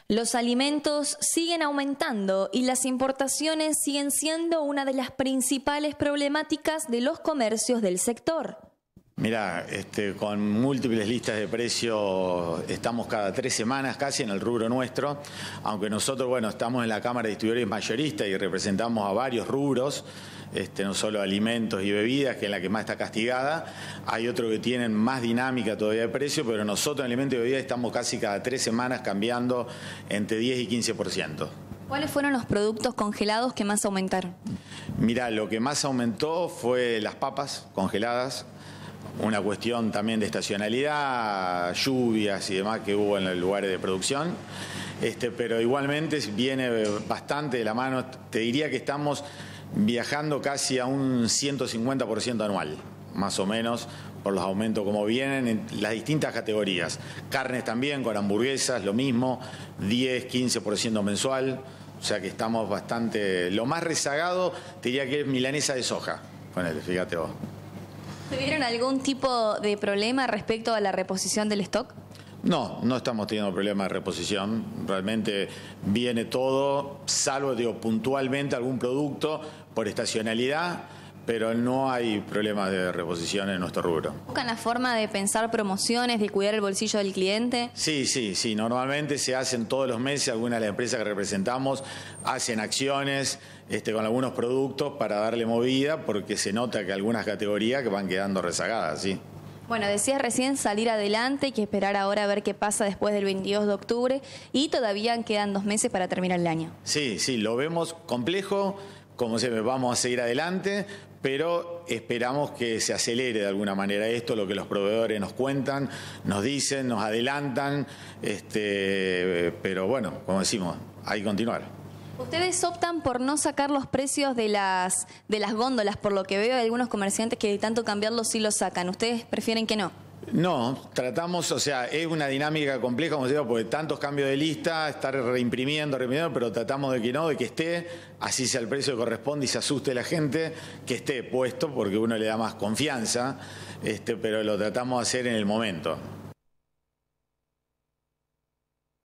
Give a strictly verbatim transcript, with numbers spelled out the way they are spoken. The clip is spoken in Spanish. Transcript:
Los alimentos siguen aumentando y las importaciones siguen siendo una de las principales problemáticas de los comercios del sector. Mirá, este, con múltiples listas de precios estamos cada tres semanas casi en el rubro nuestro, aunque nosotros, bueno, estamos en la Cámara de Distribuidores Mayoristas y representamos a varios rubros, este, no solo alimentos y bebidas, que es la que más está castigada, hay otros que tienen más dinámica todavía de precio, pero nosotros en alimentos y bebidas estamos casi cada tres semanas cambiando entre diez y quince por ciento. ¿Cuáles fueron los productos congelados que más aumentaron? Mirá, lo que más aumentó fue las papas congeladas, una cuestión también de estacionalidad, lluvias y demás que hubo en los lugares de producción, este, pero igualmente viene bastante de la mano. Te diría que estamos viajando casi a un ciento cincuenta por ciento anual, más o menos, por los aumentos como vienen en las distintas categorías. Carnes también, con hamburguesas, lo mismo, diez, quince por ciento mensual, o sea que estamos bastante... Lo más rezagado te diría que es milanesa de soja, ponele, fíjate vos. ¿Tuvieron algún tipo de problema respecto a la reposición del stock? No, no estamos teniendo problemas de reposición. Realmente viene todo, salvo digo, puntualmente algún producto por estacionalidad, pero no hay problemas de reposición en nuestro rubro. ¿Buscan la forma de pensar promociones, de cuidar el bolsillo del cliente? Sí, sí, sí. Normalmente se hacen todos los meses, algunas de las empresas que representamos hacen acciones este, con algunos productos para darle movida, porque se nota que algunas categorías que van quedando rezagadas, sí. Bueno, decías recién salir adelante, hay que esperar ahora a ver qué pasa después del veintidós de octubre y todavía quedan dos meses para terminar el año. Sí, sí, lo vemos complejo, como se vamos a seguir adelante, pero esperamos que se acelere de alguna manera esto, lo que los proveedores nos cuentan, nos dicen, nos adelantan, este, pero bueno, como decimos, hay que continuar. Ustedes optan por no sacar los precios de las, de las góndolas, por lo que veo hay algunos comerciantes que de tanto cambiarlos sí los sacan. ¿Ustedes prefieren que no? No, tratamos, o sea, es una dinámica compleja, como digo, porque tantos cambios de lista, estar reimprimiendo, reimprimiendo, pero tratamos de que no, de que esté, así sea el precio que corresponde y se asuste la gente, que esté puesto, porque uno le da más confianza, este, pero lo tratamos de hacer en el momento.